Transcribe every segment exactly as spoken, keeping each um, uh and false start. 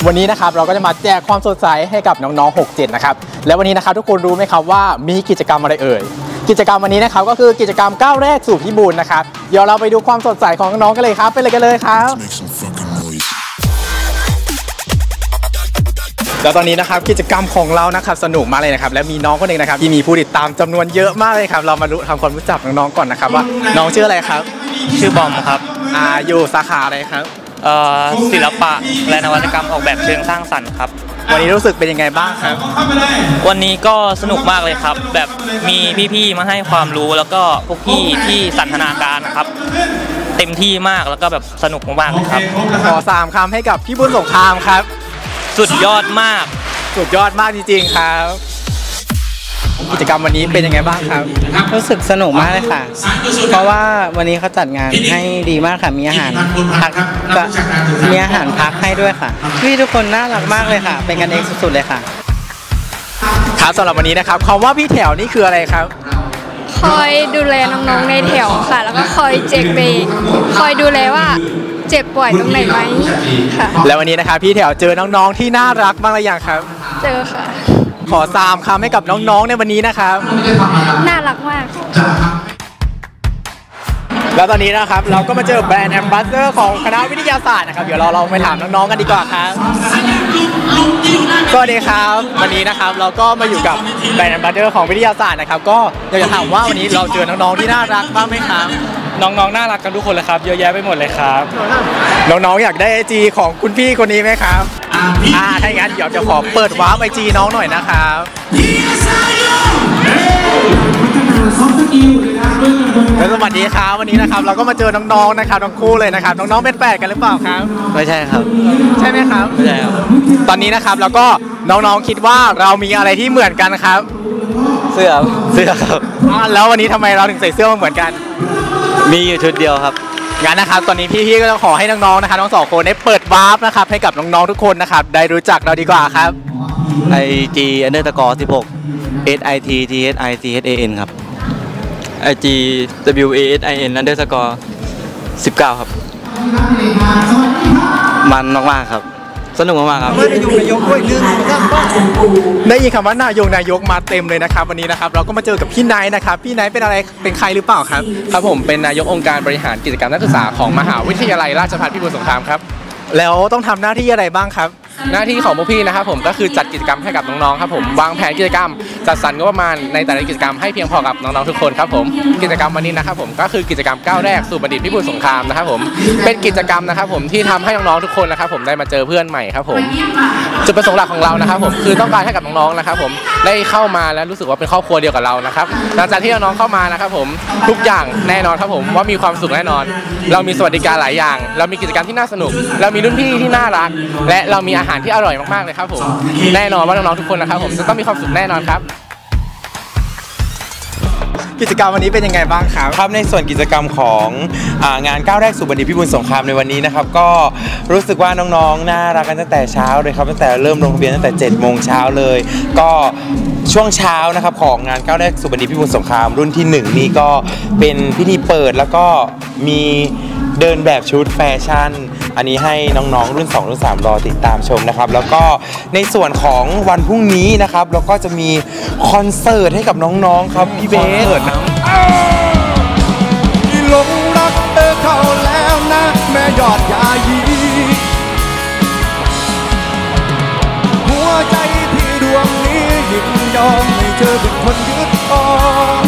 วันนี้นะครับเราก็จะมาแจกความสดใสให้กับน้องๆหกเจ็ดนะครับและวันนี้นะครับทุกคนรู้ไหมครับว่ามีกิจกรรมอะไรเอ่ยกิจกรรมวันนี้นะครับก็คือกิจกรรมก้าวแรกสู่พิบูลนะครับเดี๋ยวเราไปดูความสดใสของน้องๆกันเลยครับไปเลยกันเลยครับแล้วตอนนี้นะครับกิจกรรมของเรานะครับสนุกมากเลยนะครับและมีน้องคนหนึ่งนะครับที่มีผู้ติดตามจำนวนเยอะมากเลยครับเรามารู้ทำความรู้จักน้องๆก่อนนะครับว่าน้องชื่ออะไรครับชื่อบอมครับอ่าอยู่สาขาอะไรครับเอ่อศิลปะและนวัตกรรมออกแบบเชิงสร้างสรรค์ครับวันนี้รู้สึกเป็นยังไงบ้างครับวันนี้ก็สนุกมากเลยครับแบบมีพี่ๆมาให้ความรู้แล้วก็พวกพี่ที่สันทนาการนะครับเต็มที่มากแล้วก็แบบสนุกมากเลยครับขอสามคำให้กับพี่บุญสงครามครับสุดยอดมากสุดยอดมากจริงๆครับกิจกรรมวันนี้เป็นยังไงบ้างครับรู้สึกสนุกมากเลยค่ะเพราะว่าวันนี้เขาจัดงานให้ดีมากค่ะมีอาหารพักมีอาหารพักให้ด้วยค่ะพี่ทุกคนน่ารักมากเลยค่ะเป็นกันเองสุดๆเลยค่ะครับสำหรับวันนี้นะครับคำว่าพี่แถวนี่คืออะไรครับคอยดูแลน้องๆในแถวค่ะแล้วก็คอยเช็คเบรกคอยดูแลว่าเจ็บป่วยตรงไหนไหมค่ะแล้ววันนี้นะครับพี่แถวเจอน้องๆที่น่ารักบ้างหรือยังครับเจอค่ะขอสามคำให้กับน้องๆในวันนี้นะครับน่ารักมากแล้วตอนนี้นะครับเราก็มาเจอแบรนด์แอมบาสเดอร์ของคณะวิทยาศาสตร์นะครับเดี๋ยวเราลองไปถามน้องๆกันดีกว่าครับสวัสดีครับวันนี้นะครับเราก็มาอยู่กับแบรนด์แอมบาสเดอร์ของวิทยาศาสตร์นะครับก็อยากจะถามว่าวันนี้เราเจอน้องๆที่น่ารักบ้างไหมครับน้องๆน่ารักกันทุกคนเลยครับเยอะแยะไปหมดเลยครับน้องๆอยากได้ไอจีของคุณพี่คนนี้ไหมครับอ่าถ้าอย่างนั้นเดี๋ยวจะขอเปิดวาร์ปไอจีน้องหน่อยนะครับแล้วสวัสดีครับวันนี้นะครับเราก็มาเจอน้องๆนะครับทั้งคู่เลยนะครับน้องๆเป็นแฝดกันหรือเปล่าครับไม่ใช่ครับใช่ไหมครับไม่ใช่ครับตอนนี้นะครับแล้วก็น้องๆคิดว่าเรามีอะไรที่เหมือนกันครับเสื้อเสื้อครับแล้ววันนี้ทำไมเราถึงใส่เสื้อเหมือนกันมีอยู่ชุดเดียวครับงั้นนะครับตอนนี้พี่ๆก็จะขอให้น้องๆนะครับทั้งสองคนได้เปิดวาร์ปนะครับให้กับน้องๆทุกคนนะครับได้รู้จักเราดีกว่าครับไอ จี อันเดอร์สกอร์สิบหก เอส ไอ ที ที เอส ไอ ซี เอช เอ เอ็น ครับไอ จี ดับเบิลยู เอ เอส ไอ เอ็น อันเดอร์สกอร์สิบเก้าครับมันมากๆครับสนุกมากๆครับได้ยินนายกด้วยลืมได้ยินคำว่านายกนายกมาเต็มเลยนะครับวันนี้นะครับเราก็มาเจอกับพี่ไนท์นะครับพี่ไนท์เป็นอะไรเป็นใครหรือเปล่าครับครับผมเป็นนายกองค์การบริหารกิจกรรมนักศึกษาของมหาวิทยาลัยราชภัฏพิบูลสงครามครับแล้วต้องทำหน้าที่อะไรบ้างครับหน้าที่ของพวกพี่นะครับผมก็คือจัดกิจกรรมให้กับน้องๆครับผมวางแผนกิจกรรมจัดสรรงบประมาณในแต่ละกิจกรรมให้เพียงพอกับน้องๆทุกคนครับผมกิจกรรมวันนี้นะครับผมก็คือกิจกรรมก้าวแรกสู่บัณฑิตพิบูลสงครามนะครับผมเป็นกิจกรรมนะครับผมที่ทำให้น้องๆทุกคนนะครับผมได้มาเจอเพื่อนใหม่ครับผมจุดประสงค์หลักของเรานะครับผมคือต้องการให้กับน้องๆนะครับผมได้เข้ามาแล้วรู้สึกว่าเป็นครอบครัวเดียวกับเรานะครับหลังจากที่น้องๆเข้ามานะครับผมทุกอย่างแน่นอนครับผมว่ามีความสุขแน่นอนเรามีสวัสดิการหลายอย่างเรามีกิจกรรมที่น่าสนุกเรามีรุ่นพี่ที่น่ารักและเรามีอาหารที่อร่อยมากๆเลยครับผมแน่นอนว่าน้องๆทุกคนนะครับผมจะต้องมีความสุขแน่นอนครับกิจกรรมวันนี้เป็นยังไงบ้างครับครับในส่วนกิจกรรมของงานก้าวแรกสู่บัณฑิตพิบูลสงครามในวันนี้นะครับก็รู้สึกว่าน้องๆน่ารักกันตั้งแต่เช้าเลยครับตั้งแต่เริ่มลงทะเบียนตั้งแต่เจ็ดโมงเช้าเลยก็ช่วงเช้านะครับของงานก้าวแรกสู่บัณฑิตพิบูลสงครามรุ่นที่หนึ่งนี่ก็เป็นพิธีเปิดแล้วก็มีเดินแบบชุดแฟชั่นอันนี้ให้น้องๆรุ่นสองรุ่นสามรอติดตามชมนะครับแล้วก็ในส่วนของวันพรุ่งนี้นะครับเราก็จะมีคอนเสิร์ตให้กับน้องๆครับพี่เบสหลงรักเธอเข้าแล้วนะแม่ยอดยายีหัวใจที่ดวงนี้ยินยอมให้เธอเป็นคนยึดครอง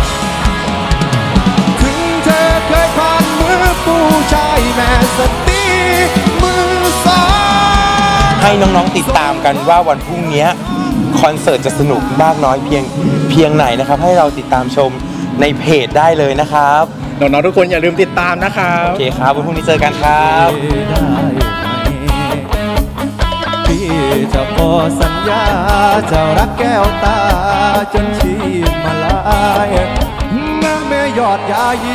ถึงเธอเคยผ่านมือผู้ชายแม่สติมือสองให้น้องๆติดตามกันว่าวันพรุ่งนี้คอนเสิร์ตจะสนุกมากน้อยเพียงเพียงไหนนะครับให้เราติดตามชมในเพจได้เลยนะครับน้องๆทุกคนอย่าลืมติดตามนะครับโอเคครับวันพรุ่งนี้เจอกันครับพี่จะขอสัญญาจะรักแก้วตาจนชีพมาลายแม่แม่ยอดยายี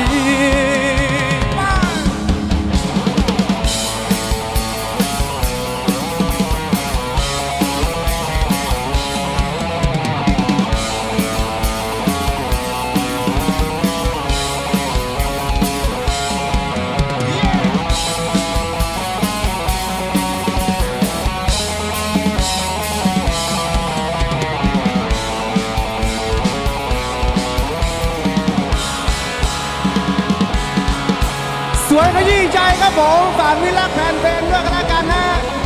สวยขยี้ใจครับผมฝากวิลักแผ่นเป็นด้วยกันแล้วกันนะ